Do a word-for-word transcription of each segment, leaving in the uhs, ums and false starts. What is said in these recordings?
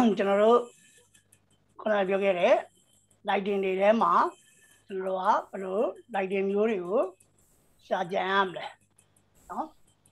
ကျွန်တော်တို့ခုနပြောခဲ့တဲ့ lighting တွေထဲမှာကျွန်တော်တို့ကဘယ်လို lighting မျိုးတွေကိုရှာကြံရမလဲနော်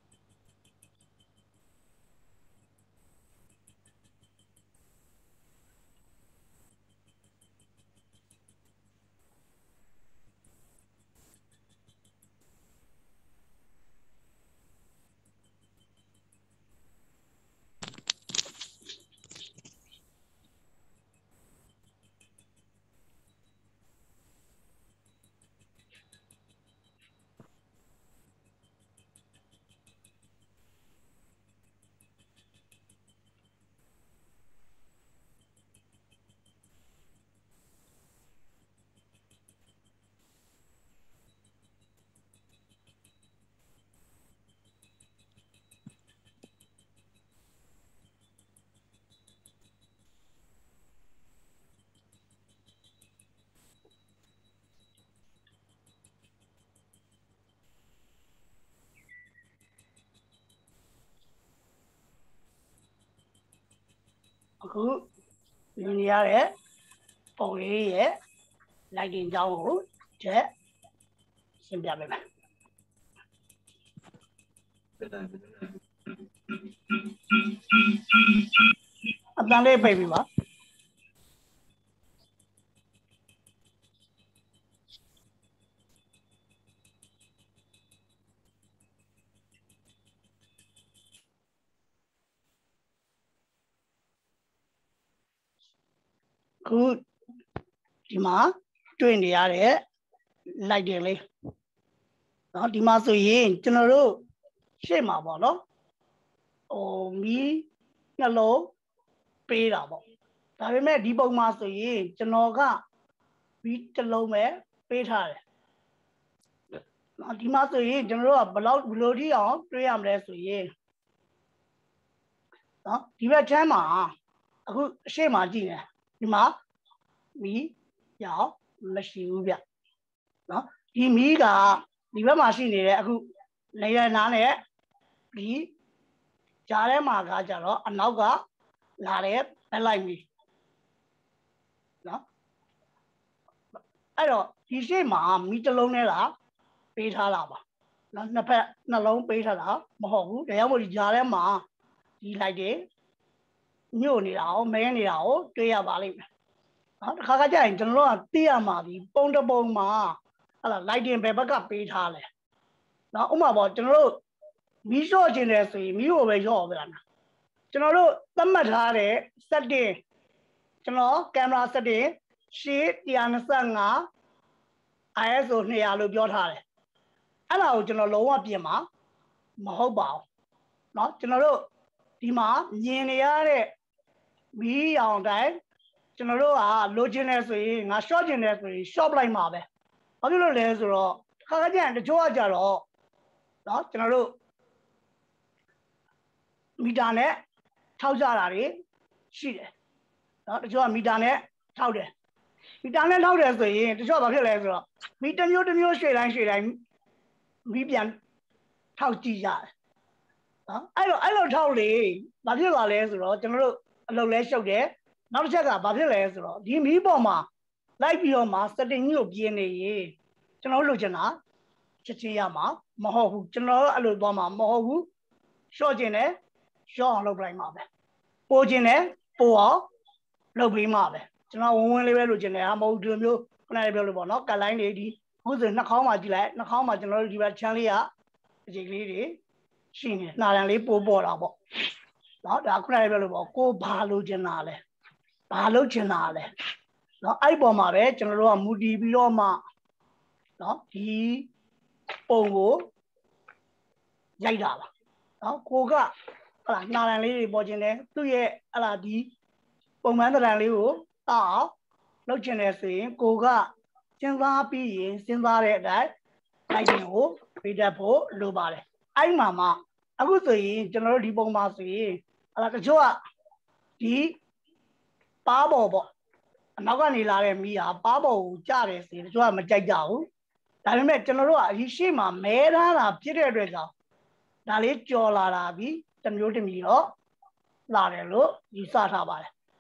အခုမြင်ရတဲ့ပုံလေးရဲ့ lighting ကြောင်းကိုချက်ရှင်းပြပေးမယ်အတန်းလေးပိတ်ပြီပါခုဒီမှာတွေ့နေရတဲ့ lighting လေးเนาะဒီမှာဆိုရင်ကျွန်တော်တို့ရှေ့မှာပေါ့เนาะဟိုမီးနှလုံးပေးတာပေါ့ဒါပေမဲ့ဒီပုံမှာဆိုရင်ကျွန်တော်ကမီးတစ်လုံးပဲပေးထားတယ်เนาะဒီမှာဆိုရင်ကျွန်တော်တို့ကဘယ်လောက်ဘယ်လိုထိအောင်တွေးရမလဲဆိုရင်เนาะဒီဘက်ချမ်းမှာအခုအရှေ့မှာကြည့်နေဒီမှာမီးရောင်မရှိဘူးဗျเนาะဒီမီးကဒီဘက်မှာရှိနေတဲ့အခုနေရနားနဲ့ဒီကြားထဲမှာကကြတော့အနောက်ကလာတဲ့ဘက်လိုက်မီးเนาะအဲ့တော့ဒီရှေ့မှာမီးတစ်လုံးနဲ့လားပေးထားတာပါเนาะနှစ်ဖက်နှလုံးပေးထားတာမဟုတ်ဘူးဒါကြောင့်မို့ဒီကြားထဲမှာဒီ light တွေညို့နေတာကိုမဲနေတာကိုတွေ့ရပါလိမ့်မယ်နော်တစ်ခါခါကျရင်ကျွန်တော်တို့ကသိရမှာဒီပုံတစ်ပုံမှာဟလာ lighting ဘယ်ဘက်ကပေးထားလဲနော်ဥပမာပေါ့ကျွန်တော်တို့မီးလျှော့ခြင်းတယ်ဆိုရင်မီးကိုပဲလျှော့ပါလားကျွန်တော်တို့သတ်မှတ်ထားတဲ့ setting ကျွန်တော်ကင်မရာ setting ရှေ့one twenty-five အိုင် အက်စ် အို two hundredလို့ပြောထားတယ်အဲ့ဒါကိုကျွန်တော်လုံးဝပြင်မှာမဟုတ်ပါဘူးเนาะကျွန်တော်တို့ဒီမှာမြင်နေရတဲ့မီးရောင်တိုင်းကျွန်တော်တို့ကလိုချင်တယ်ဆိုရင်ငါ short ချင်တယ်ဆိုရင် short လိုက်မှာပဲဘာဖြစ်လို့လဲဆိုတော့ခါခါကျရင်တချို့ကကြတော့เนาะကျွန်တော်တို့မီတာနဲ့ထောက်ကြတာတွေရှိတယ်เนาะတချို့ကမီတာနဲ့ထောက်တယ်မီတာနဲ့ထောက်တယ်ဆိုရင်တချို့ကဘာဖြစ်လဲဆိုတော့မီတစ်မျိုးတစ်မျိုးရွှေ့တိုင်းရွှေ့တိုင်းမီးပြန်ထောက်ကြည့်ရတယ်နော်အဲ့လိုအဲ့လိုထောက်လေဘာဖြစ်လာလဲဆိုတော့ကျွန်တော်တို့အလုပ်လဲရှုပ်တယ်နောက်တစ်ချက်ကဘာဖြစ်လဲဆိုတော့ဒီမီးပေါ်မှာလိုက်ပြီးတော့မှ setting ကြီးကိုပြင်နေရင်ကျွန်တော်တို့လိုချင်တာချက်ချင်းရမှာမဟုတ်ဘူးကျွန်တော်တို့အဲ့လိုသွားမှာမဟုတ်ဘူးရှော့ကျင်တယ်ရှော့အောင်လုပ်လိုက်မှာပဲပိုကျင်တယ်ပိုအောင်လုပ်ပြီးမှာပဲကျွန်တော်ဝင်ဝင်လေးပဲလိုချင်တယ်ဟာမဟုတ်ဒီလိုမျိုးခုနကပြောလို့ပေါ့နော်ကတ်လိုင်းတွေဒီဟုတ်ဆိုနှာခေါင်းမှာကြည့်လိုက်နှာခေါင်းမှာကျွန်တော်တို့ဒီဘက်ချမ်းလေးကအကြိတ်လေးတွေရှိနေနှာတန်လေးပိုးပေါ်တာပေါ့နော်ဒါခုနကပြောလို့ပေါ့ကိုဘာလိုချင်တာလဲဘာလို့ချင်တာလဲနော်အဲ့ပေါ်မှာပဲကျွန်တော်တို့ကမူတည်ပြီးတော့မှနော်ဒီပုံကိုရိုက်တာပါနော်ကိုကဟလာနှာတန်လေးတွေပေါ်ချင်တယ်သူ့ရဲ့ဟလာဒီပုံမှန်တန်လေးကိုတောက်အောင်လုပ်ချင်တယ်ဆိုရင်ကိုကစဉ်းစားပြီးရင်စဉ်းစားတဲ့အတိုင်းလိုက်တင်ကိုပေးတတ်ဖို့လိုပါတယ်အဲ့မှာမှအခုဆိုရင်ကျွန်တော်တို့ဒီပုံမှာဆိုရင်ဟလာတချို့ကဒီပါပေါ်ပေါ့အနောက်ကနေလာတဲ့မီးဟာပါပေါ်ကိုကြားတယ်ဆိုရင်တချို့ကမကြိုက်ကြဘူးဒါပေမဲ့ကျွန်တော်တို့ကအရှိမှာမဲထားတာဖြစ်တဲ့အတွက်ကြောင့်ဒါလေးကြော်လာတာပြီးတစ်မျိုးတစ်မျိုးတော့လာတယ်လို့ယူဆထားပါတယ်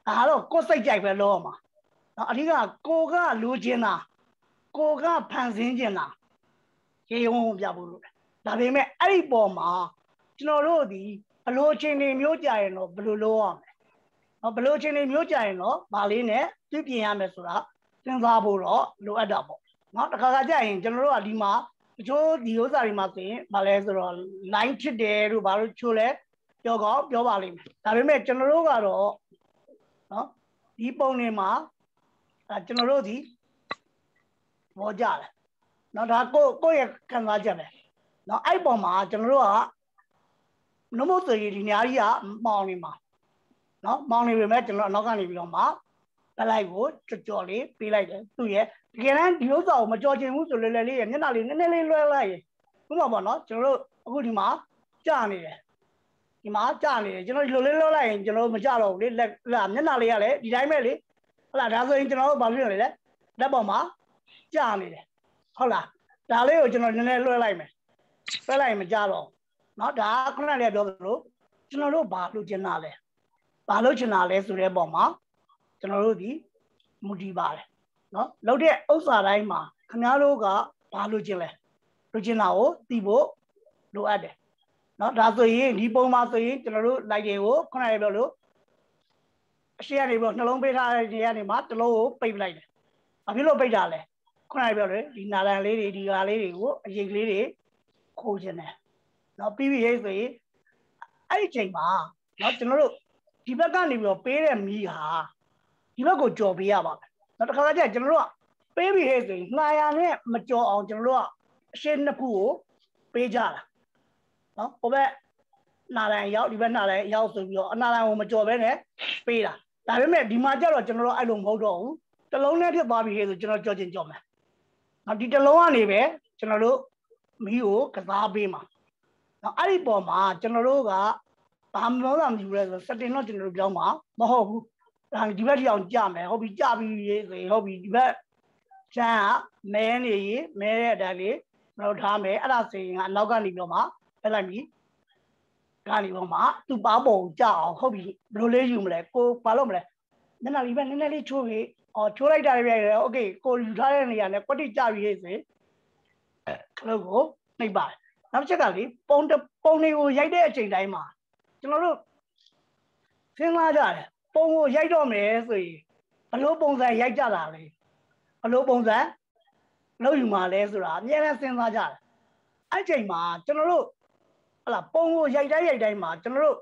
ဒါတော့ကိုယ်စိတ်ကြိုက်ပဲလို့မှာနော်အဓိကကိုကလူချင်းတာကိုကဖန်ဆင်းကျင်တာရေရုံပြဖို့လို့ဒါပေမဲ့အဲ့ဒီပေါ်မှာကျွန်တော်တို့ဒီဘလို့အချိန်တွေမျိုးကြရင်တော့ဘလို့လုပ်ရမလဲနော်ဘလို့အချိန်တွေမျိုးကြရင်တော့ဗာလေးနဲ့ပြပြင်ရမယ်ဆိုတာစဉ်းစားဖို့တော့လိုအပ်တာပေါ့နော်တခါခါကြရင်ကျွန်တော်တို့ကဒီမှာတချို့ဒီဥစ္စာတွေမှာဆိုရင်ဗာလဲဆိုတော့ line ဖြစ်တယ်လို့ဘာလို့ချိုးလဲပြောကောပြောပါလိမ့်မယ်ဒါပေမဲ့ကျွန်တော်တို့ကတော့နော်ဒီပုံတွေမှာအဲကျွန်တော်တို့ဒီဘောကြတယ်နော်ဒါကိုကိုရဲ့ခံစားချက်ပဲနော်အဲ့ပုံမှာကျွန်တော်တို့ကနှုတ်မို့ဆိုရင်ဒီညာကြီးကမောင်နေမှာနော်မောင်နေပေမဲ့ကျွန်တော်အနောက်ကနေပြီးတော့မှပလိုက်ကိုကြော်ကြော်လေးပေးလိုက်တယ်သူရဲ့တကယ်တမ်းဒီဥစ္စာကိုမကြော်ချင်ဘူးဆိုလေလေလေးရဲ့မျက်နှာလေးနည်းနည်းလေးလွှဲလိုက်ရင်ဥပမာပေါ့နော်ကျွန်တော်တို့အခုဒီမှာကြာနေတယ်ဒီမှာကြာနေတယ်ကျွန်တော်ဒီလိုလေးလွှဲလိုက်ရင်ကျွန်တော်မကြတော့ဘူးလေလက်မျက်နှာလေးကလည်းဒီတိုင်းပဲလေဟုတ်လားဒါဆိုရင်ကျွန်တော်တို့ဘာဖြစ်လဲလဲလက်ပေါ်မှာကြာနေတယ်ဟုတ်လားဒါလေးကိုကျွန်တော်နည်းနည်းလွှဲလိုက်မယ်လွှဲလိုက်ရင်မကြတော့နော်ဒါခုနကလေးပြောသလိုကျွန်တော်တို့ဘာလို့ကျင်တာလဲဘာလို့ကျင်တာလဲဆိုတဲ့ပုံမှာကျွန်တော်တို့ဒီမူတည်ပါတယ်နော်လောက်တဲ့ဥစ္စာတိုင်းမှာခင်ဗျားတို့ကဘာလို့ကျင်လဲလို့ကျင်တာကိုသိဖို့လိုအပ်တယ်နော်ဒါဆိုရင်ဒီပုံမှာဆိုရင်ကျွန်တော်တို့လိုက်တွေကိုခုနကပြောလို့အရှိကနေပြီးနှလုံးပေးထားတဲ့နေရာနေမှာတစ်လုံးကိုပိတ်ပလိုက်တယ်ဘာဖြစ်လို့ပိတ်တာလဲခုနကပြောတယ်ဒီနာလန်လေးတွေဒီကားလေးတွေကိုအရေးကလေးတွေခိုးခြင်းတယ်နော်ပြီးပြီရေးဆိုရင်အဲ့ဒီချိန်မှာနော်ကျွန်တော်တို့ဒီဘက်ကနေပြီးတော့ပေးတဲ့မီးဟာဒီဘက်ကိုကြော်ပေးရပါမယ်နော်တခါကျကျွန်တော်တို့ကပေးပြီရေးဆိုရင်နှာရနဲ့မကြော်အောင်ကျွန်တော်တို့ကအရှင်းနှစ်ခုကိုပေးကြတာနော်ဟိုဘက်နာလန်ရောက်ဒီဘက်နာလန်ရောက်ဆိုပြီးတော့အနာလန်ကိုမကြော်ဘဲနဲ့ပေးတာဒါပေမဲ့ဒီမှာကျတော့ကျွန်တော်တို့အဲ့လိုမဟုတ်တော့ဘူးတလုံးနဲ့ဖြစ်သွားပြီရေးဆိုကျွန်တော်ကြော်ချင်းကြော်မယ်နော်ဒီတလုံးကနေပဲကျွန်တော်တို့မီးကိုကစားပေးမှာနော်အဲ့ဒီပေါ်မှာကျွန်တော်တို့ကဘာမှမလုပ်နိုင်ဘူးလဲဆိုစက်တင်တော့ကျွန်တော်တို့ပြောင်းမှာမဟုတ်ဘူးဒါဒီဘက်ထီအောင်ကြမယ်ဟုတ်ပြီကြပြီရေးဆိုရင်ဟုတ်ပြီဒီဘက်ချမ်းကမဲနေရေးမဲတဲ့အတိုင်းလေးမလုပ်ထားမယ်အဲ့ဒါဆိုရင်ကအနောက်ကနေပြောမှာဖက်လိုက်ပြီကနေပေါ်မှာသူ့ပါပုံကြအောင်ဟုတ်ပြီဘယ်လိုလေးယူမလဲကိုဘာလုပ်မလဲမျက်နှာလေးပဲနည်းနည်းလေးချိုးပြီးအော်ချိုးလိုက်တာလည်းပြရတယ်โอเคကိုယူထားတဲ့နေရာနဲ့ကွက်တိကြပြီရေးဆိုရင်ခလုတ်ကိုနှိပ်ပါတယ်နောက်တစ်ချက်ကလေပုံပုံတွေကိုရိုက်တဲ့အချိန်တိုင်းမှာကျွန်တော်တို့စဉ်းစားကြတယ်ပုံကိုရိုက်တော့မယ်ဆိုရင်ဘလို့ပုံစံရိုက်ကြတာလဲဘလို့ပုံစံလုပ်ယူမှာလဲဆိုတာအများနဲ့စဉ်းစားကြတယ်အဲ့ချိန်မှာကျွန်တော်တို့ဟလာပုံကိုရိုက်တိုင်းရိုက်တိုင်းမှာကျွန်တော်တို့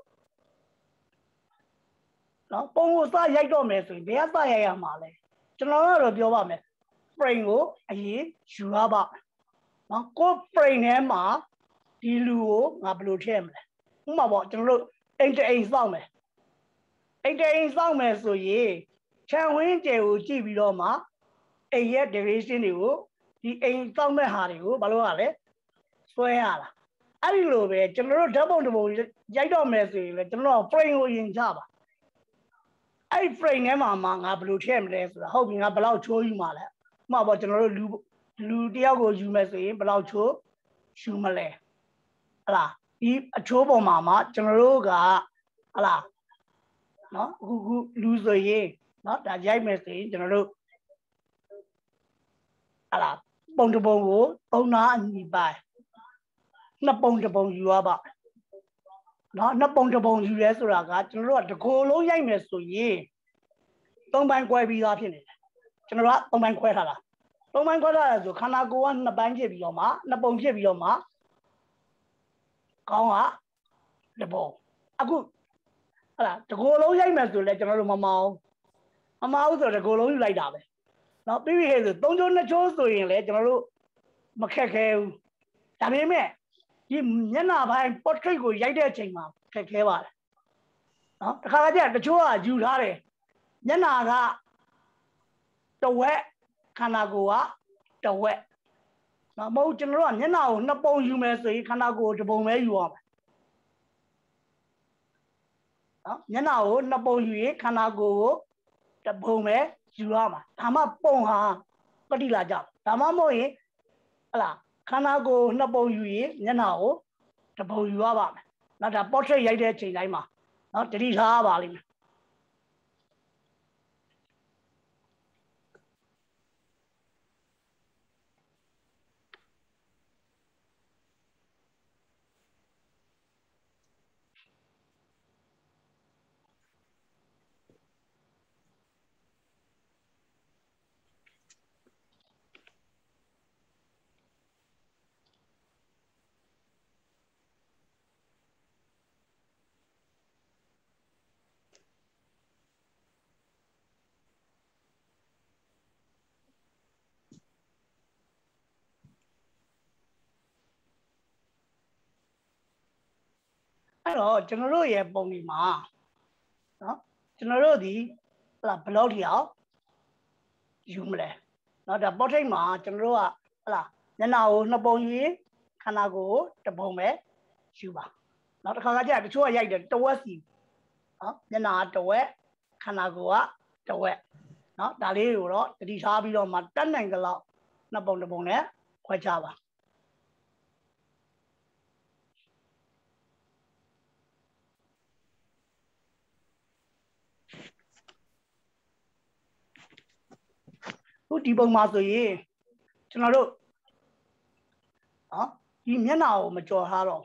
နော်ပုံကိုစရိုက်တော့မယ်ဆိုရင်ဘယ်ကစရိုက်ရမှာလဲကျွန်တော်ကတော့ပြောပါမယ် frame ကိုအရင်ယူရပါနော်ကို frame ထဲမှာဒီလူကိုငါဘယ်လိုထည့်မလဲဥပမာပေါ့ကျွန်တော်တို့အိမ်တအိမ်စောင့်မယ်အိမ်တအိမ်စောင့်မယ်ဆိုရင်ခြံဝင်းကျယ်ကိုကြည့်ပြီးတော့မှအိမ်ရဲ့ duration တွေကိုဒီအိမ်စောင့်မဲ့ဟာတွေကိုဘာလို့ရလဲဆွဲရတာအဲ့ဒီလိုပဲကျွန်တော်တို့ဓာတ်ပုံတစ်ပုံရိုက်တော့မယ်ဆိုရင်လည်းကျွန်တော်တို့ frame ကိုရင်ချပါအဲ့ frame ထဲမှာမှငါဘယ်လိုထည့်မလဲဆိုတာဟုတ်ပြီငါဘယ်လောက်ချိုးယူမှာလဲဥပမာပေါ့ကျွန်တော်တို့လူလူတယောက်ကိုယူမယ်ဆိုရင်ဘယ်လောက်ချိုးယူမလဲဟလာဒီအချိုးပေါ်မှာမှကျွန်တော်တို့ကဟလာနော်အခုခုလူဆိုရင်နော်ဒါရိုက်မယ်ဆိုရင်ကျွန်တော်တို့ဟလာပုံတစ်ပုံကိုသုံးနာအညီပိုင်းနှစ်ပုံတစ်ပုံယူရပါနော်နှစ်ပုံတစ်ပုံယူရဲဆိုတာကကျွန်တော်တို့ကတကိုယ်လုံးရိုက်မယ်ဆိုရင်သုံးပိုင်းခွဲပြီးသားဖြစ်နေတယ်ကျွန်တော်ကသုံးပိုင်းခွဲထားတာသုံးပိုင်းခွဲထားရဆိုခန္ဓာကိုယ်ကနှစ်ပိုင်းဖြစ်ပြီးတော့မှနှစ်ပုံဖြစ်ပြီးတော့မှကောင်းကတပုံအခုဟလာတကိုယ်လုံးရိုက်မယ်ဆိုလဲကျွန်တော်တို့မမအောင်မမအောင်ဆိုတကိုယ်လုံးယူလိုက်တာပဲနော်ပြီးပြီဟဲ့ဆိုသုံးချိုးနှစ်ချိုးဆိုရင်လဲကျွန်တော်တို့မခက်ခဲဘူးဒါပေမဲ့ဒီမျက်နှာပိုင်း portrait ကိုရိုက်တဲ့အချိန်မှာခက်ခဲပါတယ်နော်တခါကကျတချို့ကယူထားတယ်မျက်နှာကတဝက်ခန္ဓာကိုယ်ကတဝက်နော်မဟုတ်ကျွန်တော်တို့ကမျက်နှာကိုနှစ်ပုံယူမယ်ဆိုရင်ခန္ဓာကိုယ်တစ်ပုံပဲယူရမယ်နော်မျက်နှာကိုနှစ်ပုံယူရင်ခန္ဓာကိုယ်ကိုတစ်ပုံပဲယူရမှာဒါမှပုံဟာပဋိလာကြဒါမှမဟုတ်ရင်ဟလာခန္ဓာကိုယ်နှစ်ပုံယူရင်မျက်နှာကိုတစ်ပုံယူရပါမယ်နော်ဒါ portrait ရိုက်တဲ့အချိန်တိုင်းမှာနော်တတိထားပါလိမ့်မယ်အဲ့တော့ကျွန်တော်တို့ရဲ့ပုံဒီမှာနော်ကျွန်တော်တို့ဒီဟလာဘယ်လောက်ထိအောင်ယူမလဲနော်ဒါပေါ်ထိတ်မှာကျွန်တော်တို့ကဟလာမျက်နှာကိုနှစ်ပုံယူခန္ဓာကိုယ်ကိုတစ်ပုံပဲယူပါနောက်တစ်ခါကကြာတချို့ကရိုက်တယ်တဝက်စီနော်မျက်နှာကတဝက်ခန္ဓာကိုယ်ကတဝက်နော်ဒါလေးကိုတော့တတိထားပြီးတော့မှတက်နိုင်ကြလောက်နှစ်ပုံတစ်ပုံနဲ့ခွဲခြားပါခုဒီပုံမှာဆိုရင်ကျွန်တော်တို့နော်ဒီမျက်နှာကိုမကြော်ထားတော့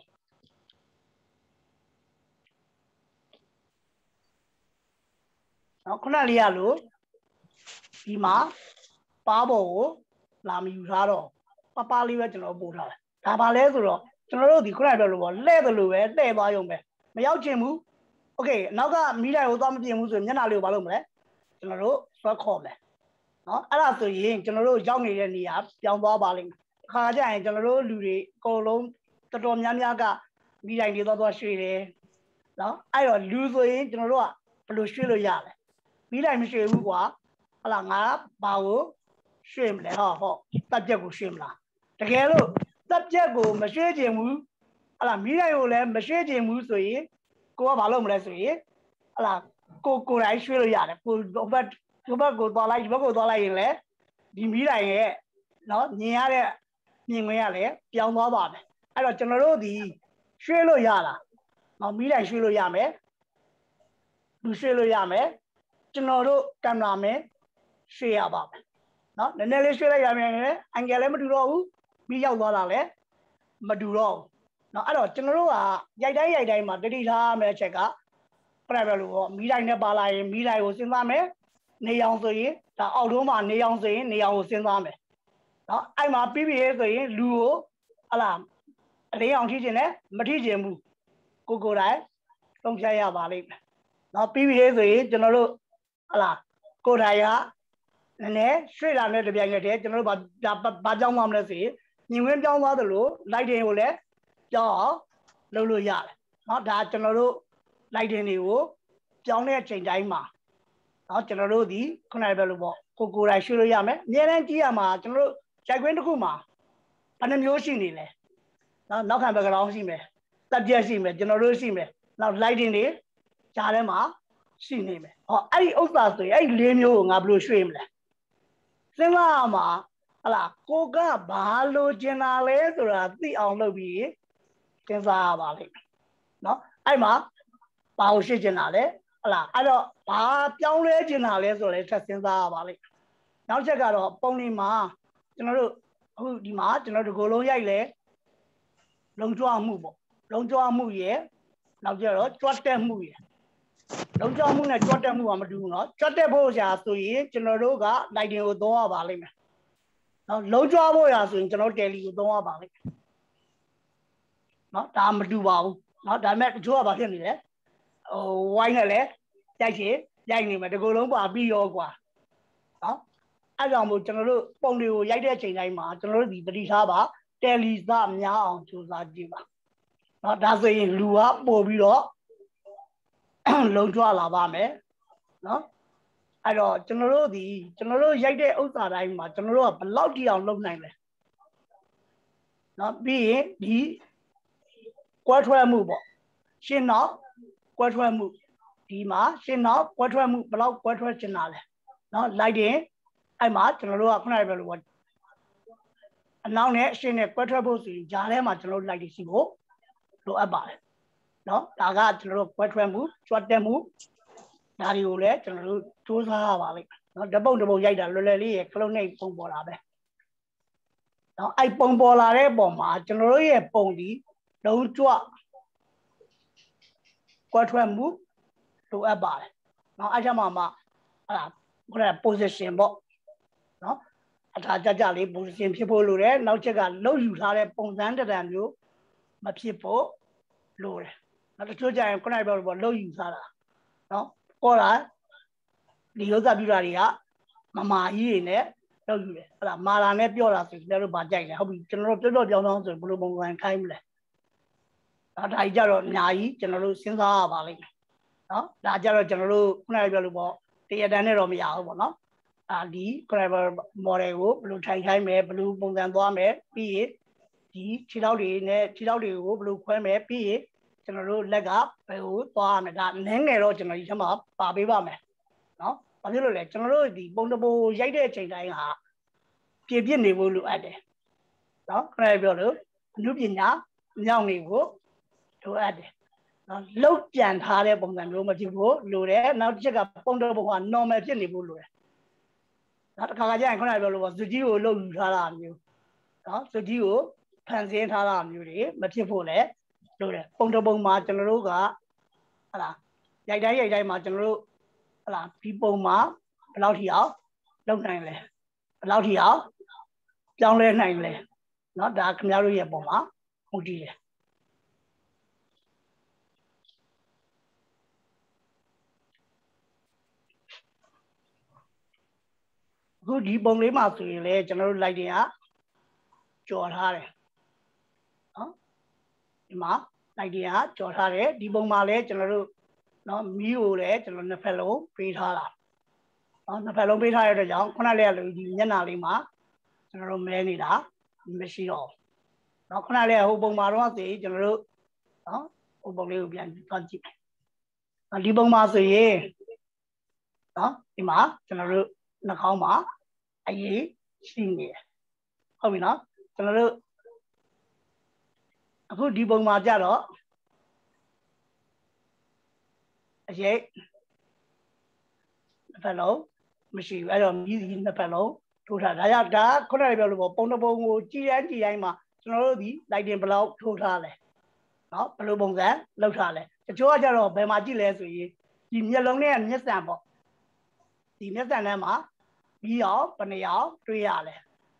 နော်ခုနလေးရလို့ဒီမှာပါပေါ်ကိုလာမယူထားတော့ပပလေးပဲကျွန်တော်ပို့ထားတယ်ဒါပါလဲဆိုတော့ကျွန်တော်တို့ဒီခုနပြောလို့ပေါ့လှဲ့တယ်လို့ပဲလှဲ့သွားရုံပဲမရောက်ချင်ဘူးโอเคနောက်ကမိလိုက်ကိုသွားမပြင်ဘူးဆိုရင်မျက်နှာလေးကိုမလုပ်မလဲကျွန်တော်တို့ဆွဲခေါ်မယ်နော်အဲ့ဒါဆိုရင်ကျွန်တော်တို့ရောက်နေတဲ့နေရာပြောင်းသွားပါလိမ့်မယ်အခါကျရင်ကျွန်တော်တို့လူတွေအကုန်လုံးတော်တော်များများကမိလိုက်တွေသွားသွားရွှေ့တယ်နော်အဲ့တော့လူဆိုရင်ကျွန်တော်တို့ကဘယ်လိုရွှေ့လို့ရလဲမိလိုက်မရွှေ့ဘူးကွာဟလာငါဘာကိုရွှေ့မလဲဟောဟောတပ်ပြက်ကိုရွှေ့မလားတကယ်လို့တပ်ပြက်ကိုမရွှေ့ခြင်းဘူးဟလာမိလိုက်ကိုလည်းမရွှေ့ခြင်းဘူးဆိုရင်ကိုကဘာလုပ်မလဲဆိုရင်ဟလာကိုကိုယ်တိုင်ရွှေ့လို့ရတယ်ကိုဘက်ဒီဘက်ကိုသွားလိုက်ဒီဘက်ကိုသွားလိုက်ရင်လည်းဒီမိတိုင်းရဲ့နော်မြင်ရတဲ့မြင်ခွင့်ရလည်းပြောင်းသွားပါမယ်အဲ့တော့ကျွန်တော်တို့ဒီရွှေ့လို့ရလားနော်မိတိုင်းရွှေ့လို့ရမယ်လူရွှေ့လို့ရမယ်ကျွန်တော်တို့ကင်မရာမန်ရွှေ့ရပါမယ်နော်နည်းနည်းလေးရွှေ့လိုက်ရမယ်အန်ဂယ်လည်းမတူတော့ဘူးမိရောက်သွားတာလည်းမတူတော့ဘူးနော်အဲ့တော့ကျွန်တော်တို့ကရိုက်တိုင်းရိုက်တိုင်းမှာတတိထားမယ်အချက်ကပြပြလို့ပေါ့မိတိုင်းနဲ့ပါလာရင်မိတိုင်းကိုစဉ်းစားမယ်နေအောင်ဆိုရင်ဒါအောက်တုံးမှာနေအောင်ဆိုရင်နေအောင်ကိုစဉ်းစားမယ်နော်အဲ့မှာပြီးပြီဆိုရင်လူကိုဟလာအလေးအောင်ထိကျင်တယ်မထိကျင်ဘူးကိုကိုယ်တိုင်သုံးဖြတ်ရပါလိမ့်မယ်နော်ပြီးပြီဆိုရင်ကျွန်တော်တို့ဟလာကိုယ်တိုင်ကနည်းနည်းရွှေ့လာတဲ့တပြိုင်နက်တည်းကျွန်တော်တို့ဘာဘာကြောင်းသွားမလဲဆိုရင်ညီဝင်းပြောင်းသွားသလိုလိုက်တင်ကိုလည်းပြောင်းအောင်လုပ်လို့ရတယ်နော်ဒါကျွန်တော်တို့လိုက်တင်တွေကိုပြောင်းတဲ့အချိန်တိုင်းမှာနော်ကျွန်တော်တို့ဒီခုနကပြောလို့ပေါ့ကိုကိုယ်တိုင်ရွှေ့လို့ရမယ်အများနဲ့ကြည့်ရမှာကျွန်တော်တို့ရိုက်ခွင်းတစ်ခုမှာဘယ်နှမျိုးရှိနေလဲနော်နောက်ခံဘက်ကလောင်းရှိမယ်တက်ပြက်ရှိမယ်ကျွန်တော်တို့ရှိမယ်နောက် lighting တွေကြားထဲမှာရှိနေမယ်ဟောအဲ့ဒီဥစ္စာဆိုရင်အဲ့ဒီလေးမျိုးကိုငါဘယ်လိုရွှေ့မလဲစဉ်းစားရမှာဟလာကိုကဘာလိုချင်တာလဲဆိုတာသိအောင်လုပ်ပြီးစဉ်းစားရပါလိမ့်မယ်နော်အဲ့မှာဘာကိုရွှေ့ချင်တာလဲဟလာအဲ့တော့ဘာပြောင်းလဲချင်တာလဲဆိုတော့လည်းထပ်စဉ်းစားရပါလိမ့်နောက်ချက်ကတော့ပုံလေးမှာကျွန်တော်တို့အခုဒီမှာကျွန်တော်တို့ကိုလုံးရိုက်လဲလုံကျွမ်းမှုပေါ့လုံကျွမ်းမှုရဲ့နောက်ကျတော့ကြွတ်တက်မှုရဲ့လုံကျွမ်းမှုနဲ့ကြွတ်တက်မှုကမတူဘူးเนาะကြွတ်တက်ဖို့ရာဆိုရင်ကျွန်တော်တို့က lighting ကိုသုံးရပါလိမ့်မယ်နော်လုံကျွမ်းဖို့ရာဆိုရင်ကျွန်တော် tele ကိုသုံးရပါလိမ့်မယ်เนาะဒါမတူပါဘူးเนาะဒါပေမဲ့တချို့ကဘာဖြစ်နေလဲဟိုဝိုင်းနဲ့လဲရိုက်ချင်ရိုက်နေမှာဒီကုလုံးပါပြီးရောကွာနော်အဲ့ကြောင့်မို့ကျွန်တော်တို့ပုံတွေကိုရိုက်တဲ့အချိန်တိုင်းမှာကျွန်တော်တို့ဒီပတိထားပါတယ်လီစများအောင်ကြိုးစားကြည့်ပါနော်ဒါဆိုရင်လူကပို့ပြီးတော့လုံကျွလာပါမယ်နော်အဲ့တော့ကျွန်တော်တို့ဒီကျွန်တော်တို့ရိုက်တဲ့ဥစ္စာတိုင်းမှာကျွန်တော်တို့ကဘယ်လောက်တိအောင်လုပ်နိုင်လဲနော်ပြီးရင်ဒီကွဲထွက်မှုပေါ့ရှင်းတော့ကွဲထွက်မှုဒီမှာရှင်းတော့ကွဲထွက်မှုဘယ်လောက်ကွဲထွက်ချင်တာလဲနော်လိုက်ရင်အဲ့မှာကျွန်တော်တို့ကခုနကပြောလို့ပေါ့အနောက်နဲ့အရှင်းနဲ့ကွဲထွက်ဖို့ဆိုရင်ဂျားထဲမှာကျွန်တော်တို့လိုက်ရရှိဖို့လိုအပ်ပါတယ်နော်ဒါကကျွန်တော်တို့ကွဲထွက်မှုကြွတ်တက်မှုဒါတွေကိုလည်းကျွန်တော်တို့စူးစမ်းရပါလိမ့်မယ်နော်တပုတ်တပုတ်ရိုက်တာလွယ်လွယ်လေးရခလုံးနဲ့ပုံပေါ်လာပဲနော်အဲ့ပုံပေါ်လာတဲ့ပုံမှာကျွန်တော်တို့ရဲ့ပုံဒီလုံးကြွကွဲထွက်မှုလိုအပ်ပါတယ်နော်အဲ့ချက်မှာမှအဲ့ဒါခုနက position ပေါ့နော်အထာကြကြလေး position ဖြစ်ဖို့လိုတယ်နောက်ချက်ကလှုပ်ယူထားတဲ့ပုံစံတံမျိုးမဖြစ်ဖို့လိုတယ်နောက်တစ်ချို့ကျရင်ခုနကပြောလို့ပေါ့လှုပ်ယူထားတာနော်ပေါ်လာဒီဥစ္စာပြတာတွေကမမာကြီးတွေနဲ့လှုပ်ယူတယ်အဲ့ဒါမာလာနဲ့ပြောတာဆိုကျွန်တော်တို့ဗာကြိုက်တယ်ဟုတ်ပြီကျွန်တော်တို့ပြောပြောပြောင်းပြောင်းဆိုဘယ်လိုပုံစံခိုင်းမလဲဒါဒါကြီးကြတော့အများကြီးကျွန်တော်တို့စဉ်းစားရပါလိမ့်မယ်နော်ဒါကြတော့ကျွန်တော်တို့ခုနကပြောလို့ပေါ့တရတန်းနဲ့တော့မရဘူးပေါ့နော်အာဒီ driver model ကိုဘယ်လိုထိုင်ခိုင်းမယ်ဘယ်လိုပုံစံသွားမယ်ပြီးရင်ဒီခြေထောက်တွေနဲ့ခြေထောက်တွေကိုဘယ်လိုခွဲမယ်ပြီးရင်ကျွန်တော်တို့လက်ကဘယ်ကိုသွားရမလဲဒါနည်းငယ်တော့ကျွန်တော်ဒီထဲမှာပါပေးပါမယ်နော်ဘာဖြစ်လို့လဲကျွန်တော်တို့ဒီပုံတပိုရိုက်တဲ့အချိန်တိုင်းဟာပြည့်ပြည့်နေဖို့လိုအပ်တယ်နော်ခဏပြောလို့အမှုပညာမြောက်နေဖို့လိုအပ်တယ်နော်လှုပ်ပြန်ထားတဲ့ပုံစံမျိုးမဖြစ်ဖို့လိုတယ်နောက်တစ်ချက်ကပုံတပိုက normal ဖြစ်နေဖို့လိုတယ်နောက်တစ်ခါကကျရင်ခဏပြောလို့ပေါ့ဇူကြီးကိုလှုပ်ယူထားတာမျိုးနော်ဇူကြီးကိုဖန်ဆင်းထားတာမျိုးတွေမဖြစ်ဖို့လဲလိုတယ်ပုံတပုံမှာကျွန်တော်တို့ကဟလာရိုက်တိုင်းရိုက်တိုင်းမှာကျွန်တော်တို့ဟလာဒီပုံမှာဘယ်လောက်ထိအောင်လုပ်နိုင်လဲဘယ်လောက်ထိအောင်ပြောင်းလဲနိုင်လဲเนาะဒါခင်ဗျားတို့ရဲ့ပုံမှာမူတည်တယ်အခုဒီပုံလေးမှာဆိုရင်လေကျွန်တော်တို့ light တွေကကြော်ထားတယ်เนาะဒီမှာ light တွေကကြော်ထားတယ်ဒီပုံမှာလည်းကျွန်တော်တို့เนาะမီးကိုလည်းကျွန်တော်နှစ်ဖက်လုံးပေးထားတာเนาะနှစ်ဖက်လုံးပေးထားရတဲ့ကြောင့်ခုနလေးကလို့ဒီမျက်နှာလေးမှာကျွန်တော်တို့မဲနေတာမရှိတော့เนาะခုနလေးဟိုပုံမှာတော့ဆိုရင်ကျွန်တော်တို့เนาะဟိုပုံလေးကိုပြန်သွားကြည့်မယ်ဒီပုံမှာဆိုရင်เนาะဒီမှာကျွန်တော်တို့နှာခေါင်းမှာအရေးရှိနေတယ်ဟုတ်ပြီเนาะကျွန်တော်တို့အခုဒီပုံမှာကြတော့အရေးနှစ်ဖက်လုံးမရှိဘူးအဲ့တော့မြည်စီနှစ်ဖက်လုံးထိုးထားဒါကြောင့်ဒါခုနကပြောလို့ပေါ့ပုံတစ်ပုံကိုကြည်ရန်ကြည်တိုင်းမှာကျွန်တော်တို့ဒီ lighting ဘယ်လောက်ထိုးထားလဲเนาะဘယ်လိုပုံစံလောက်ထားလဲတချို့ကကြတော့ဘယ်မှာကြည့်လဲဆိုရင်ဒီမျက်လုံးနဲ့မျက်စံပေါ့ဒီမျက်စံထဲမှာပြီးအောင်ဘယ်နှယောက်တွေ့ရလဲ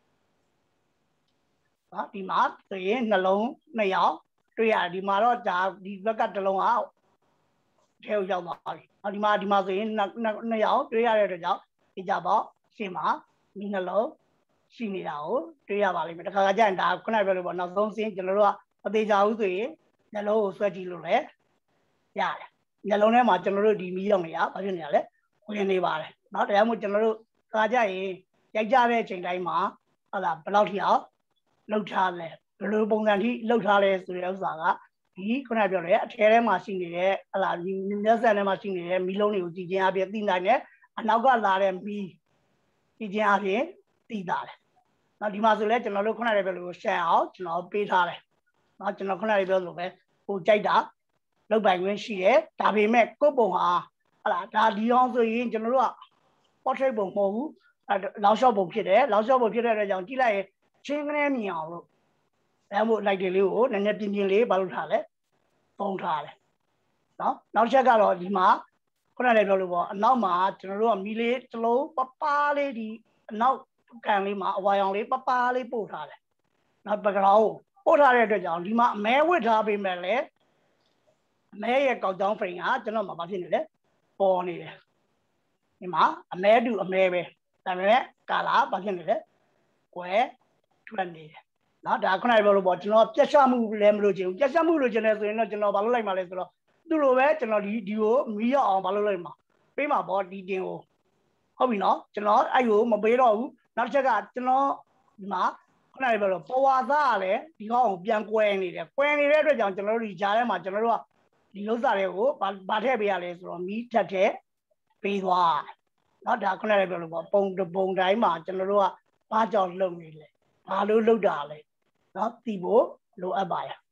เนาะဒီမှာဆိုရင်နှလုံးနှစ်ယောက်တွေ့ရတယ်ဒီမှာတော့ဒါဒီဘက်ကတစ်လုံးအောင်ထဲကိုရောက်သွားပြီ။ဒီမှာဒီမှာဆိုရင်နှစ်ယောက်တွေ့ရတဲ့အတွက်ကြောင့်ဒီကြပေါ့ရှင်းမှာဒီနှလုံးရှိနေတာကိုတွေ့ရပါလိမ့်မယ်။တခါကကြာရင်ဒါခုနပြောလို့ပေါ့နောက်ဆုံးစင်းကျွန်တော်တို့ကအသေးချာဘူးဆိုရင်နှလုံးကိုဆွဲကြည့်လို့လည်းရတယ်။နှလုံးထဲမှာကျွန်တော်တို့ဒီမီးရောင်တွေကဘာဖြစ်နေရလဲဝင်နေပါတယ်။နော်တရားမို့ကျွန်တော်တို့ခါကြရင်ရိုက်ကြတဲ့အချိန်တိုင်းမှာဟုတ်လားဘယ်လောက်ထိအောင်လှုပ်ထားလဲဘယ်လိုပုံစံထိလှုပ်ထားလဲဆိုတဲ့ဥစ္စာကဒီခုနပြောတယ်အထဲထဲမှာရှိနေတဲ့ဟလာဒီမျက်စံထဲမှာရှိနေတဲ့မီးလုံးတွေကိုကြည့်ခြင်းအပြင်သိနိုင်တယ်အနောက်ကလာတဲ့မီးကြည့်ခြင်းအပြင်သိတာတယ်။နောက်ဒီမှာဆိုလဲကျွန်တော်တို့ခုနပြောလို့ရှယ်အောင်ကျွန်တော်ပေးထားတယ်။နောက်ကျွန်တော်ခုနပြောလို့ပဲဟိုကြိုက်တာလောက်ပိုင်ခွင့်ရှိတယ်။ဒါပေမဲ့ကိုယ့်ပုံဟာဟလာဒါဒီအောင်ဆိုရင်ကျွန်တော်တို့က portrait ပုံမဟုတ်ဘူး။အဲလောက်ရှော့ပုံဖြစ်တယ်။လောက်ရှော့ပုံဖြစ်တဲ့အတွက်ကြောင့်ကြည့်လိုက်ရင်ချင်းကနေမြင်အောင်လို့အဲမို့ light တွေလေးကိုနည်းနည်းပြင်းပြင်းလေးဘာလို့ထားလဲပုံထားတယ်နော်နောက်ချက်ကတော့ဒီမှာခုနလည်းပြောလို့ပေါ့အနောက်မှာကျွန်တော်တို့ကမီးလေးတစ်လုံးပပလေးဒီအနောက်ကန်လေးမှာအဝါရောင်လေးပပလေးပို့ထားတယ်နောက်ပကရောင်းပို့ထားတဲ့အတွက်ကြောင့်ဒီမှာအမဲဝစ်ထားပေးမယ်လေအမဲရဲ့ကောက်ကြောင်းဖိန်ကကျွန်တော်မှာဘာဖြစ်နေလဲပေါ်နေတယ်ဒီမှာအမဲတူအမဲပဲဒါပေမဲ့ကာလာဘာဖြစ်နေလဲကွယ်ထွက်နေတယ်နော်ဒါခုနကပြောလို့ပေါ့ကျွန်တော်ပြတ်ရှမှုလည်းမလို့ချင်ဘူးပြတ်ရှမှုလို့ချင်တယ်ဆိုရင်တော့ကျွန်တော်ဘာလုပ်လိုက်မှာလဲဆိုတော့သူ့လိုပဲကျွန်တော်ဒီဒီကိုမီးရအောင်ဘာလုပ်လိုက်မှာပေးမှာပေါ့ဒီတင်ကိုဟုတ်ပြီနော်ကျွန်တော်အဲ့ကိုမပေးတော့ဘူးနောက်တစ်ချက်ကကျွန်တော်ဒီမှာခုနကပြောလို့ပေါ်ဝါသားကလည်းဒီကောင်ကိုပြန်ကွဲနေတယ်ကွဲနေတဲ့အတွက်ကြောင့်ကျွန်တော်တို့ဒီကြားထဲမှာကျွန်တော်တို့ကဒီဥစ္စာတွေကိုဘာဘာထည့်ပေးရလဲဆိုတော့မီးထက်တဲ့ပေးသွားနော်ဒါခုနကပြောလို့ပေါ့ပုံတပုံတိုင်းမှာကျွန်တော်တို့ကဘာကြောင့်လုံနေလဲဘာလို့လုံတာလဲနော်တီးဖို့လိုအပ်ပါရဲ့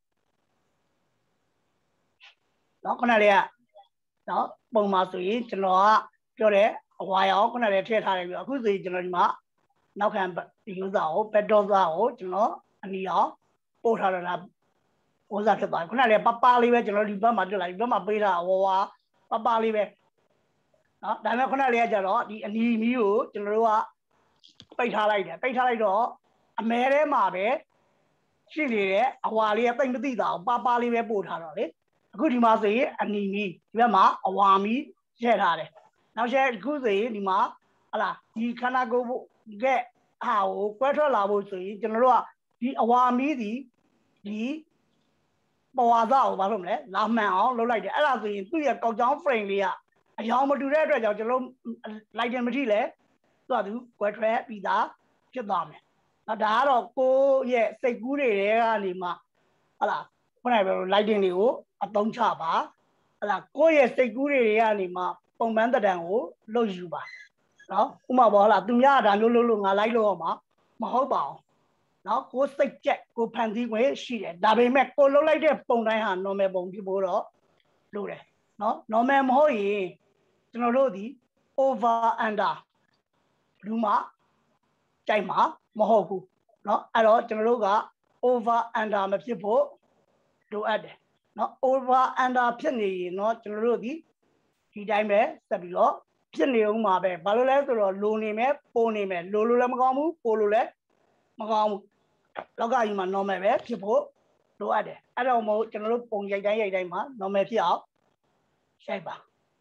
နော်ခုနလေးကနော်ပုံမှာဆိုရင်ကျွန်တော်ကပြောတယ်အဝါရောင်ခုနလေးထည့်ထားတယ်ပြီးအခုဆိုရင်ကျွန်တော်ဒီမှာနောက်ခံဒီဥစ္စာကိုပက်တော်စားကိုကျွန်တော်အနီအောင်ပို့ထားတော့လားဥစ္စာဖြစ်သွားခုနလေးပပလေးပဲကျွန်တော်ဒီဘက်မှာတွေ့လာဒီဘက်မှာပေးထားအဝဝါပပလေးပဲနော်ဒါပေမဲ့ခုနလေးကကျတော့ဒီအနီမီးကိုကျွန်တော်တို့ကပိတ်ထားလိုက်တယ်ပိတ်ထားလိုက်တော့အမဲထဲမှာပဲရှိနေတယ်အဝါလေးကတိတ်မသိတာပပလေးပဲပို့ထားတော့လေအခုဒီမှာဆိုရင်အနီမီဒီဘက်မှာအဝါမီထည့်ထားတယ်နောက်ချက်အခုဆိုရင်ဒီမှာဟလာဒီခန္ဓာကိုယ်ကဲဟာကိုကွဲထွက်လာဖို့ဆိုရင်ကျွန်တော်တို့ကဒီအဝါမီဒီဒီပေါ်ဝါသားကိုဘာလို့မလဲလာမှန်အောင်လုပ်လိုက်တယ်အဲ့ဒါဆိုရင်သူ့ရဲ့ကောက်ကြောင်း frame လေးကအယောင်မတူတဲ့အတွက်ကြောင့်ကျွန်တော် lighting မထိလဲသူကသူကွဲထွဲပြီးသားဖြစ်သွားမယ်နော်ဒါကတော့ကိုရဲ့စိတ်ကူးတွေထဲကနေမှဟုတ်လားခုနကပြော lighting တွေကိုအသုံးချပါဟုတ်လားကိုရဲ့စိတ်ကူးတွေကနေမှပုံမှန်တံတန်ကိုလုပ်ယူပါနော်ဥမာပေါ့ဟုတ်လားသူများဒါမျိုးလုပ်လို့ငါလိုက်လို့ရမှာမဟုတ်ပါဘူးနော်ကိုစိတ်ကြက်ကိုဖန်တီးခွင့်ရှိတယ်ဒါပေမဲ့ကိုလုံးလိုက်တဲ့ပုံတိုင်းဟာ normal ပုံဖြစ်ဖို့တော့လိုတယ်နော် normal မဟုတ်ရင်ကျွန်တော်တို့ဒီ over under လူမှကြိုက်မှာမဟုတ်ဘူးเนาะအဲ့တော့ကျွန်တော်တို့က over under မဖြစ်ဖို့လိုအပ်တယ်เนาะ over under ဖြစ်နေရင်เนาะကျွန်တော်တို့ဒီဒီတိုင်းပဲဆက်ပြီးတော့ဖြစ်နေအောင်မှာပဲဘာလို့လဲဆိုတော့လိုနေမယ်ပိုနေမယ်လိုလိုလည်းမကောင်းဘူးပိုလိုလည်းမကောင်းဘူးလောကကြီးမှာ normal ပဲဖြစ်ဖို့လိုအပ်တယ်အဲ့တော့မို့ကျွန်တော်တို့ပုံရိုက်တိုင်းရိုက်တိုင်းမှာ normal ဖြစ်အောင်ရိုက်ပါ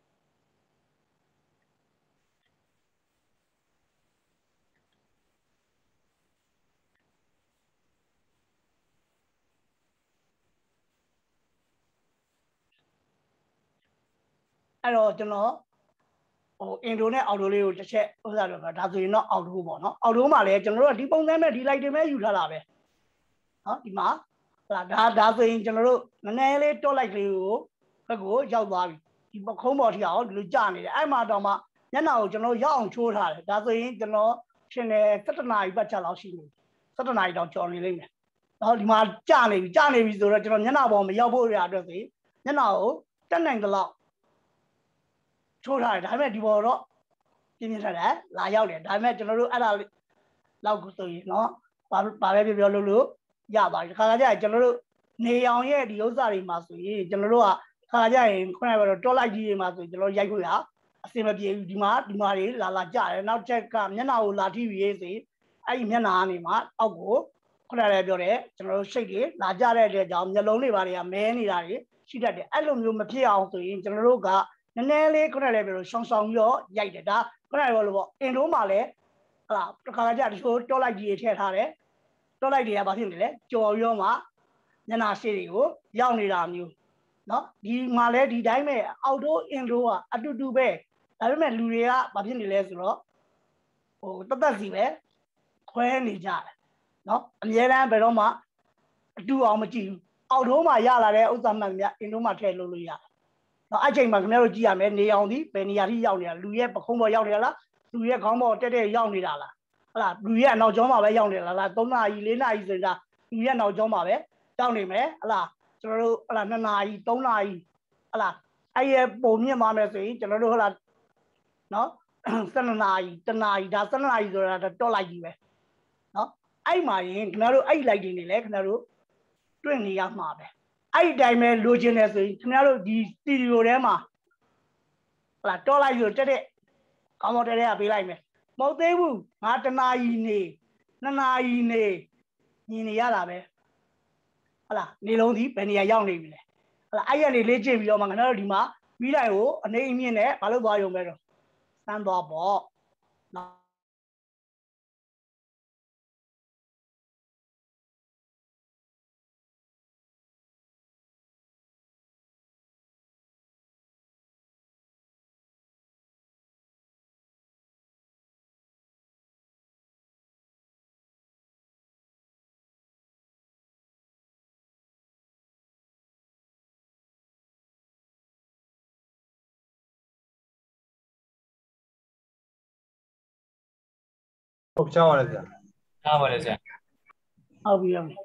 အဲ့တော့ကျွန်တော်ဟိုအင်ဒိုနဲ့အော်တိုလေးကိုတစ်ချက်ဥစားတော့ဒါဆိုရင်တော့အော်တိုပေါ့နော်အော်တိုမှာလည်းကျွန်တော်တို့ကဒီပုံစံနဲ့ဒီ light တွေပဲယူထားတာပဲနော်ဒီမှာဟာဒါဒါဆိုရင်ကျွန်တော်တို့နည်းနည်းလေးတော့ light လေးကိုဘက်ကိုရောက်သွားပြီဒီပခုံးပေါ်ထိအောင်ဒီလိုကြာနေတယ်အဲ့မှာတော့မှမျက်နှာကိုကျွန်တော်ရောက်အောင်ချိုးထားတယ်ဒါဆိုရင်ကျွန်တော်ရှင်နေစက်တနာရီပတ်ချက်လောက်ရှိနေစက်တနာရီတော့ကြော်နေလိမ့်မယ်နော်ဒီမှာကြာနေပြီကြာနေပြီဆိုတော့ကျွန်တော်မျက်နှာပေါ်မရောက်ဖို့ရအတွက်ဆိုမျက်နှာကိုတက်နိုင်သလောက်ချိုးထားတယ်ဒါပေမဲ့ဒီပေါ်တော့ပြင်းပြထားတယ်လာရောက်တယ်ဒါပေမဲ့ကျွန်တော်တို့အဲ့ဒါလောက်ကိုဆိုရင်နော်ဘာဘာပဲပြောပြောလို့လို့ရပါတယ်ဒီခါကကြာရင်ကျွန်တော်တို့နေအောင်ရဲ့ဒီဥစ္စာတွေမှာဆိုရင်ကျွန်တော်တို့ကခါကြရင်ခုနကပြောတော့တော့လိုက်ကြီးတွေမှာဆိုရင်ကျွန်တော်ရိုက်ခွင့်ရအစင်မပြေဘူးဒီမှာဒီမှာတွေလာလာကြတယ်နောက်ချက်ကမျက်နှာကိုလာထိပြီးရေးစီအဲ့ဒီမျက်နှာကနေမှအောက်ကိုခုနကလည်းပြောတယ်ကျွန်တော်တို့ရှိတ်တွေလာကြတဲ့အတွက်ကြောင့်မျက်လုံးတွေပါတွေကမဲနေတာတွေရှိတတ်တယ်အဲ့လိုမျိုးမဖြစ်အောင်ဆိုရင်ကျွန်တော်တို့ကနည်းနည်းလေးခုနကလည်းပြောလို့ရှောင်းရှောင်းရောရိုက်တယ်ဒါခုနကပြောလို့ပေါ့အင်တိုးမှာလည်းဟာတစ်ခါကြတချို့တော့လိုက်ကြီးတွေထည့်ထားတယ်တော့လိုက်တွေကဘာဖြစ်နေလဲကြော်ရောမှမျက်နှာရှိတွေကိုရောက်နေတာမျိုးနော်ဒီမှာလဲဒီတိုင်းပဲအောက်တိုးအင်တိုးကအတူတူပဲဒါပေမဲ့လူတွေကဘာဖြစ်နေလဲဆိုတော့ဟိုတသက်စီပဲခွဲနေကြတယ်နော်အများအားဘယ်တော့မှအတူအောင်မကြည့်ဘူးအောက်တိုးမှာရလာတဲ့ဥစ္စာမှန်များအင်တိုးမှာထည့်လို့လို့ရတယ်နော်အဲ့ချိန်မှာခင်ဗျားတို့ကြည့်ရမယ်နေအောင်ဒီဘယ်နေရာထိရောက်နေတာလူရဲ့ပခုံးပေါ်ရောက်နေတာလားလူရဲ့ခေါင်းပေါ်တက်တက်ရောက်နေတာလားဟုတ်လားလူရဲ့အနောက်ကျောင်းမှာပဲရောက်နေတာလားသုံးနာရီလေးနာရီဆိုတာလူရဲ့နောက်ကျောင်းမှာပဲရောက်နေမယ်ဟုတ်လားကျွန်တော်တို့ဟလာနှစ်နာရီသုံးနာရီဟလာအဲ့ရပုံမြင့်သွားမယ်ဆိုရင်ကျွန်တော်တို့ဟလာနော်ဆယ်နာရီတနာရီဒါဆယ်နာရီဆိုတာတော့လိုက်ကြီးပဲနော်အဲ့မှာရင်ခင်ဗျားတို့အဲ့လိုက်တင်နေလေခင်ဗျားတို့တွေ့နေရမှာပဲအဲ့ဒီတိုင်းပဲလိုချင်တယ်ဆိုရင်ခင်ဗျားတို့ဒီစတူဒီယိုထဲမှာဟလာတော့လိုက်ဆိုတက်တဲ့ကောင်းမတက်တဲ့ကပေးလိုက်မယ်မဟုတ်သေးဘူးငါတနာရီနေနှစ်နာရီနေမြင်နေရတာပဲဟလာနေလုံးဒီဘယ်နေရာရောက်နေပြီလဲဟလာအဲ့ရနေလေးကျင့်ပြီးတော့မှခင်ဗျားတို့ဒီမှာပြီးလိုက်ကိုအနေအမြင့်နဲ့မလုပ်သွားရုံပဲတော့စမ်းသွားပေါ့နော်ဟုတ်ချပါတယ်ဗျာချပါတယ်ဗျာဟုတ်ပြီဟုတ်ပြီ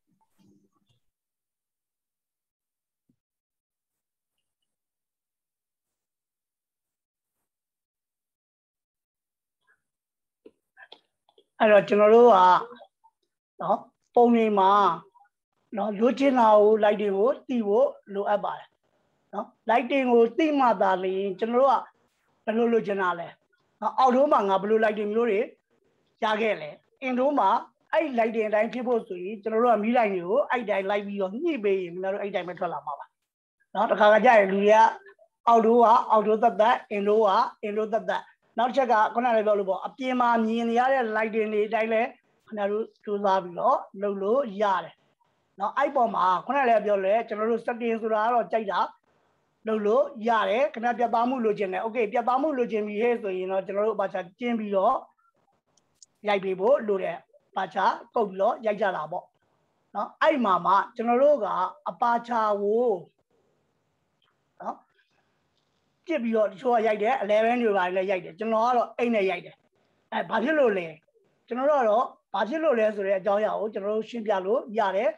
အဲ့တော့ကျွန်တော်တို့ကနော်ပုံနေမှာနော်လိုချင်တာကို light တွေကိုသိဖို့လိုအပ်ပါတယ်နော် light တွေကိုသိမှသာလျှင်ကျွန်တော်တို့ကဘယ်လိုလိုချင်တာလဲနော်အောက်တိုးမှာငါဘယ်လို light တွေမျိုးတွေရခဲ့လဲအင်တိုးမှာအဲ့ light တွေအတိုင်းဖြစ်ဖို့ဆိုရင်ကျွန်တော်တို့ကမီး light တွေကိုအဲ့တိုင်းလိုက်ပြီးတော့ညှိပေးရင်ကျွန်တော်တို့အဲ့တိုင်းပဲထွက်လာမှာပါနော်တခါကကြာရင်လူတွေကအောက်တိုးကအောက်တိုးသက်သက်အင်တိုးကအင်တိုးသက်သက်နောက်ချက်ကခုနကလည်းပြောလို့ပေါ့အပြင်မှာမြင်နေရတဲ့ light တွေအတိုင်းလဲခင်ဗျားတို့စူးစမ်းပြီးတော့လုပ်လို့ရတယ်နော်အဲ့ပေါ်မှာခုနလည်းပြောလဲကျွန်တော်တို့ setting ဆိုတာကတော့ကြိုက်တာလုပ်လို့ရတယ်ခဏပြတ်သားမှုလိုချင်တယ် okay ပြတ်သားမှုလိုချင်ပြီဟဲ့ဆိုရင်တော့ကျွန်တော်တို့ဘာချာကျင်းပြီးတော့ရိုက်ပေးဖို့လိုတယ်ဘာချာကုတ်ပြီးတော့ရိုက်ကြတာပေါ့နော်အဲ့မှာမှကျွန်တော်တို့ကအပါချာကိုနော်ကြည့်ပြီးတော့တချို့ကရိုက်တယ်elevenတွေပါလည်းရိုက်တယ်ကျွန်တော်ကတော့eightနဲ့ရိုက်တယ်အဲဘာဖြစ်လို့လဲကျွန်တော်တို့ကတော့ဘာဖြစ်လို့လဲဆိုတဲ့အကြောင်းအရာကိုကျွန်တော်တို့ရှင်းပြလို့ရတယ်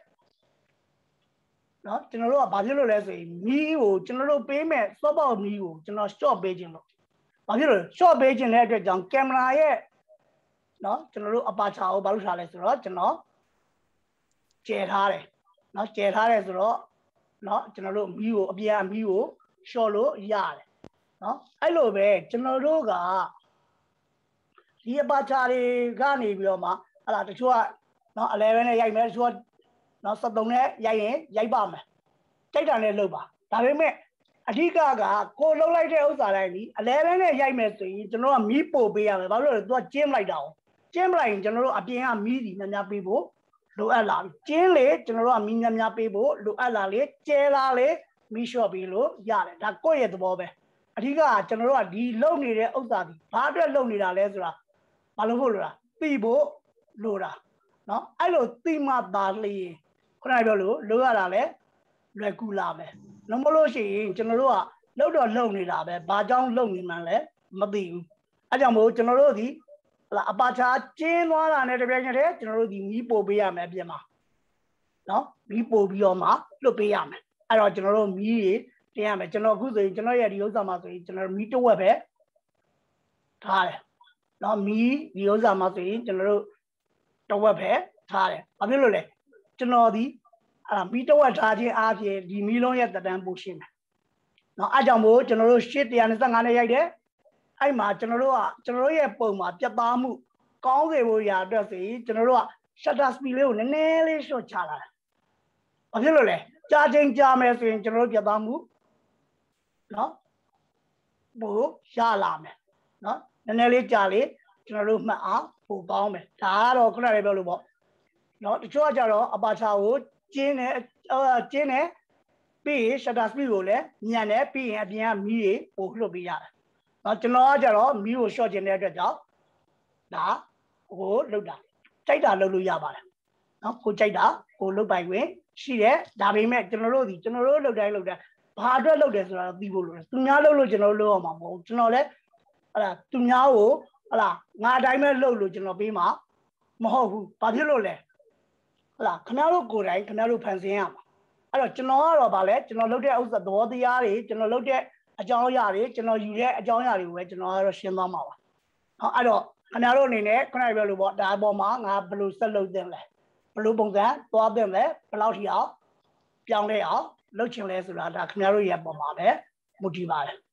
နော်ကျွန်တော်တို့ကဘာဖြစ်လို့လဲဆိုရင်မီးကိုကျွန်တော်တို့ပေးမဲ့စောပေါက်မီးကိုကျွန်တော် short ပေးခြင်းလို့ဘာဖြစ်လို့ short ပေးခြင်းတဲ့အတွက်ကြောင့်ကင်မရာရဲ့နော်ကျွန်တော်တို့အပါချာကိုဘာလို့ထားလဲဆိုတော့ကျွန်တော်ကျဲထားတယ်နော်ကျဲထားတယ်ဆိုတော့နော်ကျွန်တော်တို့မီးကိုအပြန်မီးကို short လို့ရတယ်နော်အဲ့လိုပဲကျွန်တော်တို့ကဒီအပါချာတွေကနေပြီးတော့မှအဲ့ဒါတချို့ကနော်elevenနဲ့ရိုက်မယ်တချို့ကနော်seventeenနဲ့ရိုက်ရင်ရိုက်ပါမယ်ကြိုက်တာနဲ့လုပ်ပါဒါပေမဲ့အဓိကကကိုလှုပ်လိုက်တဲ့ဥစ္စာတိုင်းဒီ elevenနဲ့ရိုက်မယ်ဆိုရင်ကျွန်တော်ကမီးပို့ပေးရမယ်ဘာလို့လဲသူကကျင်းလိုက်တာ哦ကျင်းလိုက်ရင်ကျွန်တော်တို့အပြင်ကမီးစီများများပေးဖို့လိုအပ်လာပြီကျင်းလေကျွန်တော်တို့ကမီးများများပေးဖို့လိုအပ်လာလေကျဲလာလေမီးလျှော့ပေးလို့ရတယ်ဒါကိုယ့်ရဲ့သဘောပဲအဓိကကကျွန်တော်တို့ကဒီလုံနေတဲ့ဥစ္စာဒီဘာအတွက်လုံနေတာလဲဆိုတာဘာလို့ဖို့လိုတာသိဖို့လိုတာနော်အဲ့လိုသိမှသာလေခုနကပြောလို့လိုရတာလဲလွယ်ကူလာမယ်လုံးမလို့ရှိရင်ကျွန်တော်တို့ကလှုပ်တော့လှုပ်နေတာပဲဘာကြောင့်လှုပ်နေမှန်းလဲမသိဘူးအဲကြောင့်မို့ကျွန်တော်တို့ဒီဟလာအပါချာကျင်းသွားတာနဲ့တပြိုင်တည်းကျွန်တော်တို့ဒီမီးပို့ပေးရမယ်အပြင်မှာနော်မီးပို့ပြီးတော့မှလွတ်ပေးရမယ်အဲ့တော့ကျွန်တော်တို့မီးတွေတင်ရမယ်ကျွန်တော်အခုဆိုရင်ကျွန်တော်ရဲ့ဒီဥစ္စာမှာဆိုရင်ကျွန်တော်မီးတစ်ဝက်ပဲထားတယ်နော်မီးဒီဥစ္စာမှာဆိုရင်ကျွန်တော်တို့တစ်ဝက်ပဲထားတယ်ဘာဖြစ်လို့လဲကျွန်တော်ဒီအဲ့မီးတစ်ဝက်ထားခြင်းအားဖြင့်ဒီမီးလုံးရဲ့တက်တန်းပို့ရှင်းတယ်နော်အဲ့ကြောင့်မို့ကျွန်တော်တို့one twenty-fiveနဲ့ရိုက်တယ်အဲ့မှာကျွန်တော်တို့ကကျွန်တော်တို့ရဲ့ပုံမှာပြတ်သားမှုကောင်းစေဖို့ရာအတွက်ဆိုရင်ကျွန်တော်တို့က shutter speed လေးကိုနည်းနည်းလေး short ချလာတယ်ဘာဖြစ်လို့လဲကြာချင်းကြာမယ်ဆိုရင်ကျွန်တော်တို့ပြတ်သားမှုနော်ပို့ရလာမယ်နော်နည်းနည်းလေးကြာလေကျွန်တော်တို့မှတ်အောင်ပို့ကောင်းမယ်ဒါကတော့ခုနကပြောလို့ပေါ့နော်တချို့ကကြတော့အပါချာကိုကျင်းတယ်ကျင်းတယ်ပြီးရင် shutter speed ကိုလည်းညံ့တယ်ပြီးရင်အပြင်ကမီးတွေပို့လွှတ်ပေးရတယ်နော်ကျွန်တော်ကကြတော့မီးကို short ခြင်းတဲ့အတွက်ကြောင့်ဒါဟိုလုတ်တာကြိုက်တာလုတ်လို့ရပါတယ်နော်ကိုကြိုက်တာကိုလုတ်ပိုင်ခွင့်ရှိတယ်ဒါပေမဲ့ကျွန်တော်တို့ဒီကျွန်တော်တို့လုတ်တိုင်းလုတ်တိုင်းဘာအတွက်လုတ်တယ်ဆိုတာသိဖို့လိုတယ်သူများလုတ်လို့ကျွန်တော်တို့လုတ်အောင်မှာမဟုတ်ကျွန်တော်လည်းဟလာသူများကိုဟလာငါအတိုင်းပဲလုတ်လို့ကျွန်တော်ပေးမှာမဟုတ်ဘူးဘာဖြစ်လို့လဲဟလာခင်ဗျားတို့ကိုယ်တိုင်ခင်ဗျားတို့ဖန်ဆင်းရမှာအဲ့တော့ကျွန်တော်ကတော့ဗာလဲကျွန်တော်လုတ်တဲ့ဥစ္စာသဘောတရားတွေကျွန်တော်လုတ်တဲ့အကြောင်းအရာတွေကျွန်တော်ယူတဲ့အကြောင်းအရာတွေကိုပဲကျွန်တော်ကတော့ရှင်းသွားမှာပါဟောအဲ့တော့ခင်ဗျားတို့အနေနဲ့ခုနကပြောလို့ပေါ့ဒါအပေါ်မှာငါဘယ်လိုဆက်လုပ်သင့်လဲဘယ်လိုပုံစံသွားသင့်လဲဘယ်လောက်ထိအောင်ပြောင်းလဲအောင်လုပ်ချင်လဲဆိုတာဒါခင်ဗျားတို့ရဲ့ပုံမှာပဲမူတည်ပါတယ်